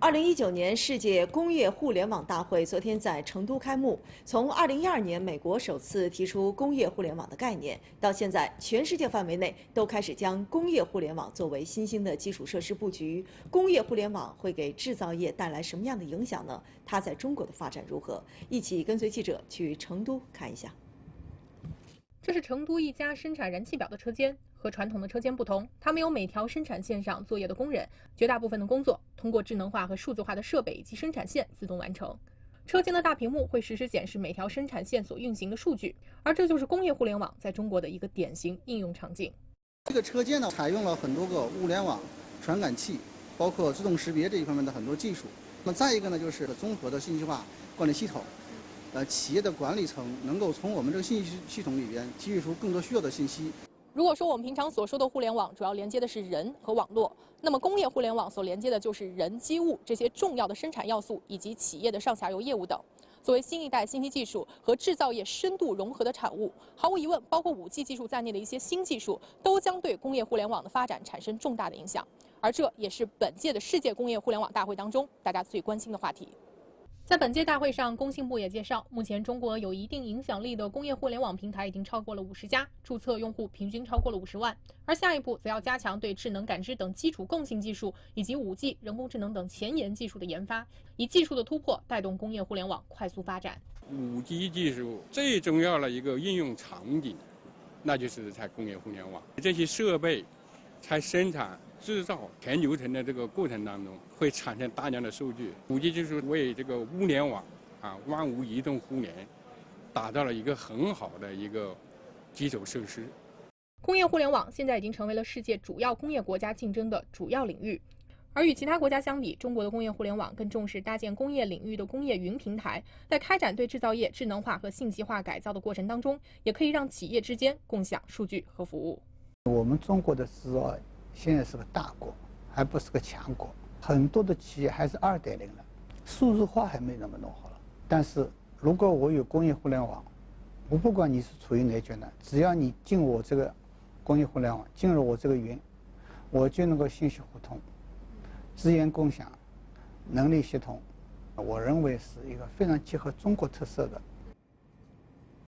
2019年世界工业互联网大会昨天在成都开幕。从2012年美国首次提出工业互联网的概念，到现在全世界范围内都开始将工业互联网作为新兴的基础设施布局。工业互联网会给制造业带来什么样的影响呢？它在中国的发展如何？一起跟随记者去成都看一下。 这是成都一家生产燃气表的车间。和传统的车间不同，它没有每条生产线上作业的工人，绝大部分的工作通过智能化和数字化的设备以及生产线自动完成。车间的大屏幕会实时显示每条生产线所运行的数据，而这就是工业互联网在中国的一个典型应用场景。 这个车间呢，采用了很多个物联网、传感器，包括自动识别这一方面的很多技术。那么再一个呢，就是综合的信息化管理系统。企业的管理层能够从我们这个信息系统里边提取出更多需要的信息。 如果说我们平常所说的互联网主要连接的是人和网络，那么工业互联网所连接的就是人、机、物这些重要的生产要素以及企业的上下游业务等。作为新一代信息技术和制造业深度融合的产物，毫无疑问，包括5G 技术在内的一些新技术都将对工业互联网的发展产生重大的影响。而这也是本届的世界工业互联网大会当中大家最关心的话题。在本届大会上，工信部也介绍，目前中国有一定影响力的工业互联网平台已经超过了50家，注册用户平均超过了50万。而下一步则要加强对智能感知等基础共性技术以及5G、人工智能等前沿技术的研发，以技术的突破带动工业互联网快速发展。 5G 技术最重要的一个应用场景，那就是在工业互联网，这些设备在生产制造全流程的这个过程当中，会产生大量的数据。5G 技术为这个物联网万物移动互联打造了一个很好的一个基础设施。 工业互联网现在已经成为了世界主要工业国家竞争的主要领域。而与其他国家相比，中国的工业互联网更重视搭建工业领域的工业云平台，在开展对制造业智能化和信息化改造的过程当中，也可以让企业之间共享数据和服务。 我们中国的制造现在是个大国，还不是个强国，很多的企业还是2.0了，数字化还没那么弄好了。但是如果我有工业互联网，我不管你是处于哪阶段，只要你进我这个工业互联网，进入我这个云，我就能够信息互通、资源共享、能力协同。我认为是一个非常结合中国特色的